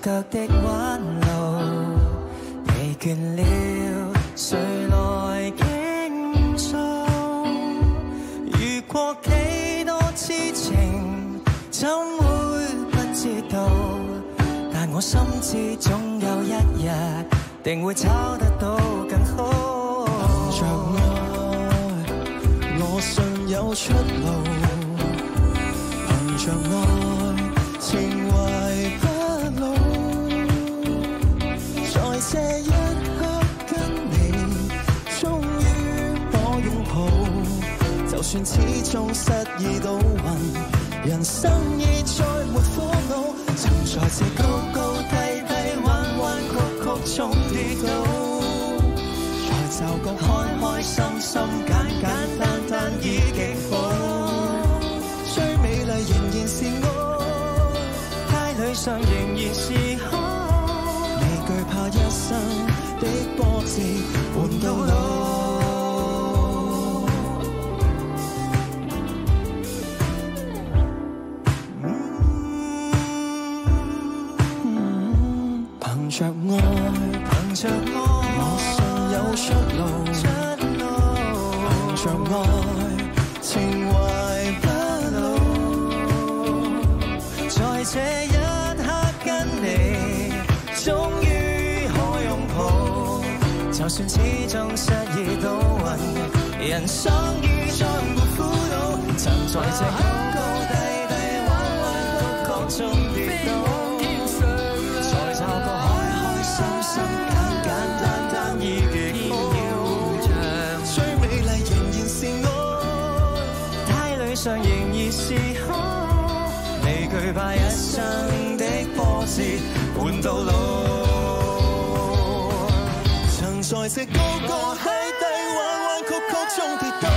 腳的彎路，疲倦了，誰來傾訴？遇過幾多痴情，怎會不知道？但我心知總有一日，定會找得到更好。憑着愛，我信有出路。憑着愛，情懷不老。在這一刻跟你，終於可擁抱。就算始終失意倒運，人生已再沒苦惱。曾在這高高低低、彎彎曲曲中跌倒，才就覺開開心心、簡簡單單已極好。最美麗仍然是愛，太理想仍然是可，未懼怕一生的波折伴到老。憑着愛，憑着愛，我信有出路。憑着愛，情懷不老。在這一刻跟你，終於可擁抱。就算始終失意倒運，人生已再沒苦惱。曾在這高高低低、彎彎曲曲中跌倒。上仍然是可，未懼怕一生的波折伴到老。曾在這高高低低、彎彎曲曲中跌倒，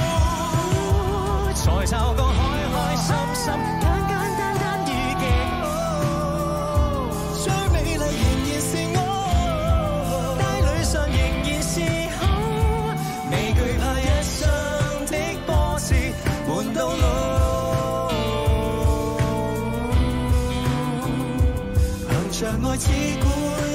才找個開開心心、簡簡單單已極好。最美麗仍然是愛，帶淚上仍然是可，未懼怕一生的波折伴到老。憑着愛只管